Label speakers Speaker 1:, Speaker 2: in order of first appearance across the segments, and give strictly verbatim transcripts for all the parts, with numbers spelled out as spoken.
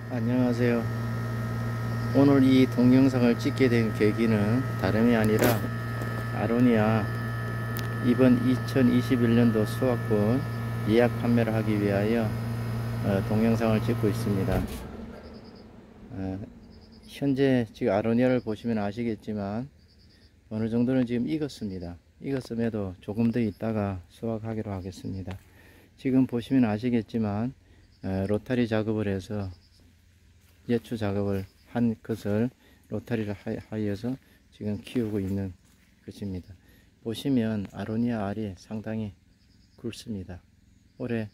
Speaker 1: 안녕하세요. 오늘 이 동영상을 찍게 된 계기는 다름이 아니라 아로니아 이번 이천이십일 년도 수확분 예약 판매를 하기 위하여 어, 동영상을 찍고 있습니다. 어, 현재 지금 아로니아를 보시면 아시겠지만 어느 정도는 지금 익었습니다. 익었음에도 조금 더 있다가 수확하기로 하겠습니다. 지금 보시면 아시겠지만 어, 로타리 작업을 해서 예초 작업을 한 것을 로타리를 하여서 지금 키우고 있는 것입니다. 보시면 아로니아 알이 상당히 굵습니다. 올해는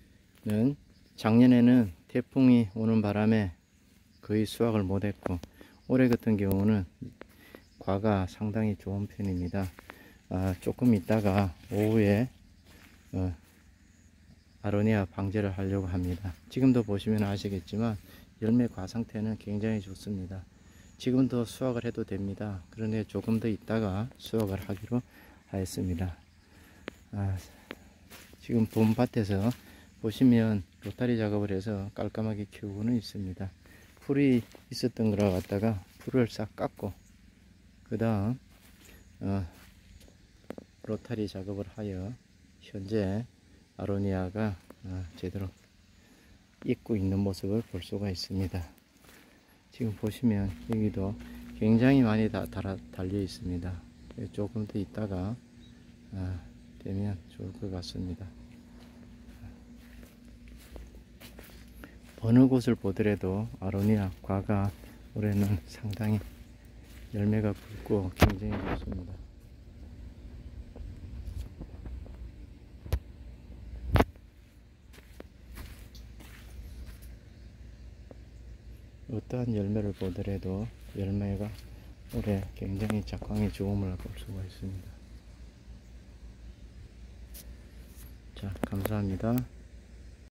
Speaker 1: 작년에는 태풍이 오는 바람에 거의 수확을 못했고 올해 같은 경우는 과가 상당히 좋은 편입니다. 아, 조금 있다가 오후에 어, 아로니아 방제를 하려고 합니다. 지금도 보시면 아시겠지만 열매 과 상태는 굉장히 좋습니다. 지금도 수확을 해도 됩니다. 그런데 조금 더 있다가 수확을 하기로 하였습니다. 아, 지금 봄밭에서 보시면 로타리 작업을 해서 깔끔하게 키우고는 있습니다. 풀이 있었던 거라 갖다가 풀을 싹 깎고 그 다음 어, 로타리 작업을 하여 현재 아로니아가 어, 제대로 익고 있는 모습을 볼 수가 있습니다. 지금 보시면 여기도 굉장히 많이 다, 달아, 달려 있습니다. 조금 더 있다가 아, 되면 좋을 것 같습니다. 어느 곳을 보더라도 아로니아 과가 올해는 상당히 열매가 굵고 굉장히 좋습니다. 어떠한 열매를 보더라도 열매가 올해 굉장히 작황이 좋음을 볼 수가 있습니다. 자, 감사합니다.